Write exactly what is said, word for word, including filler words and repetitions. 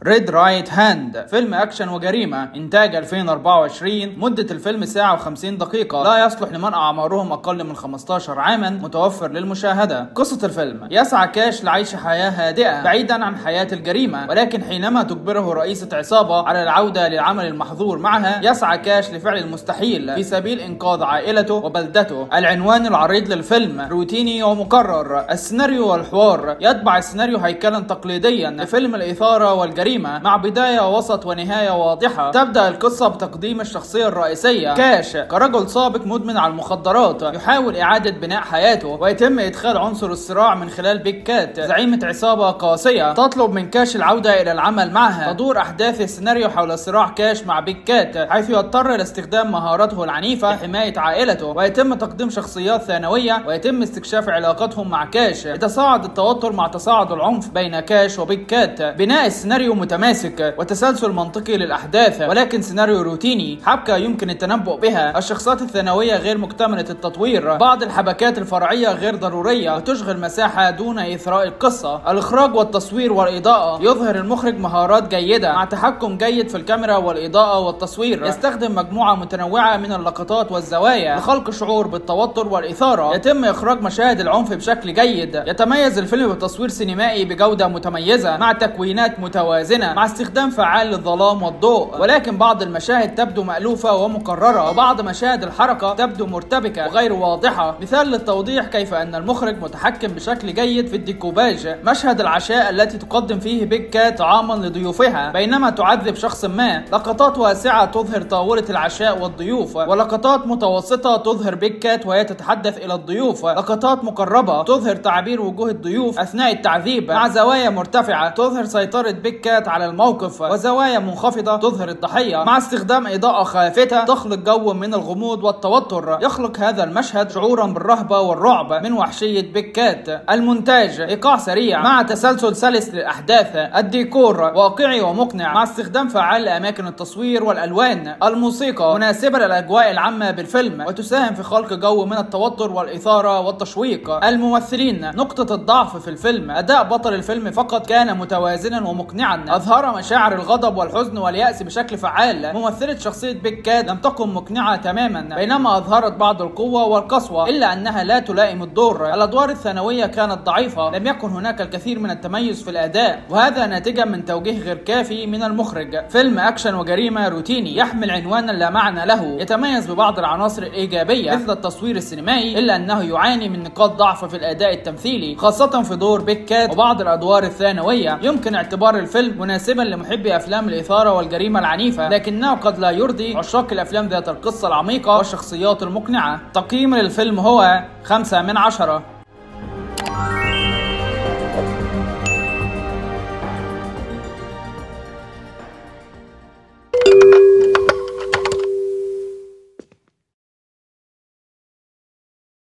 ريد رايت هاند، فيلم اكشن وجريمه، انتاج ألفين وأربعة وعشرين، مده الفيلم ساعه وخمسين دقيقه، لا يصلح لمن اعمارهم اقل من خمستاشر عاما، متوفر للمشاهده. قصه الفيلم: يسعى كاش لعيش حياه هادئه بعيدا عن حياه الجريمه، ولكن حينما تجبره رئيسه عصابه على العوده للعمل المحظور معها، يسعى كاش لفعل المستحيل في سبيل انقاذ عائلته وبلدته. العنوان العريض للفيلم: روتيني ومكرر. السيناريو والحوار يتبع السيناريو هيكلا تقليديا لفيلم الاثاره والجريمه، مع بداية ووسط ونهاية واضحة. تبدأ القصة بتقديم الشخصية الرئيسية كاش كرجل سابق مدمن على المخدرات، يحاول إعادة بناء حياته، ويتم إدخال عنصر الصراع من خلال بيج كات، زعيمة عصابة قاسية تطلب من كاش العودة إلى العمل معها. تدور أحداث السيناريو حول صراع كاش مع بيج كات، حيث يضطر إلى استخدام مهاراته العنيفة لحماية عائلته، ويتم تقديم شخصيات ثانوية، ويتم استكشاف علاقتهم مع كاش. يتصاعد التوتر مع تصاعد العنف بين كاش وبيج كات. بناء السيناريو متماسك وتسلسل منطقي للأحداث، ولكن سيناريو روتيني، حبكة يمكن التنبؤ بها. الشخصيات الثانوية غير مكتملة التطوير، بعض الحبكات الفرعية غير ضرورية وتشغل مساحة دون إثراء القصة. الإخراج والتصوير والإضاءة: يظهر المخرج مهارات جيدة مع تحكم جيد في الكاميرا والإضاءة والتصوير. يستخدم مجموعة متنوعة من اللقطات والزوايا لخلق شعور بالتوتر والإثارة. يتم إخراج مشاهد العنف بشكل جيد. يتميز الفيلم بتصوير سينمائي بجودة متميزة مع تكوينات متوازنة، مع استخدام فعال للظلام والضوء، ولكن بعض المشاهد تبدو مألوفة ومكررة، وبعض مشاهد الحركة تبدو مرتبكة وغير واضحة. مثال للتوضيح كيف أن المخرج متحكم بشكل جيد في الديكوباج: مشهد العشاء التي تقدم فيه بيج كات طعاما لضيوفها بينما تعذب شخص ما، لقطات واسعة تظهر طاولة العشاء والضيوف، ولقطات متوسطة تظهر بيج كات وهي تتحدث إلى الضيوف، لقطات مقربة تظهر تعبير وجوه الضيوف أثناء التعذيب، مع زوايا مرتفعة تظهر سيطرة بيج كات على الموقف، وزوايا منخفضة تظهر الضحية، مع استخدام إضاءة خافتة تخلق جو من الغموض والتوتر. يخلق هذا المشهد شعورا بالرهبة والرعب من وحشية بيج كات. المونتاج: إيقاع سريع مع تسلسل سلس للأحداث. الديكور: واقعي ومقنع مع استخدام فعال لأماكن التصوير والألوان. الموسيقى: مناسبة للأجواء العامة بالفيلم، وتساهم في خلق جو من التوتر والإثارة والتشويق. الممثلين: نقطة الضعف في الفيلم: أداء بطل الفيلم فقط كان متوازنا ومقنعا، أظهر مشاعر الغضب والحزن واليأس بشكل فعال. ممثلة شخصية بيج كات لم تكن مقنعة تماما، بينما أظهرت بعض القوة والقسوة، إلا أنها لا تلائم الدور. الأدوار الثانوية كانت ضعيفة، لم يكن هناك الكثير من التميز في الأداء، وهذا ناتجا من توجيه غير كافي من المخرج. فيلم أكشن وجريمة روتيني يحمل عنوانا لا معنى له، يتميز ببعض العناصر الإيجابية مثل التصوير السينمائي، إلا أنه يعاني من نقاط ضعف في الأداء التمثيلي، خاصة في دور بيج كات وبعض الأدوار الثانوية. يمكن اعتبار الفيلم مناسبا لمحبي أفلام الإثارة والجريمة العنيفة، لكنه قد لا يرضي عشاق الأفلام ذات القصة العميقة والشخصيات المقنعة. تقييم للفيلم هو خمسة من عشرة.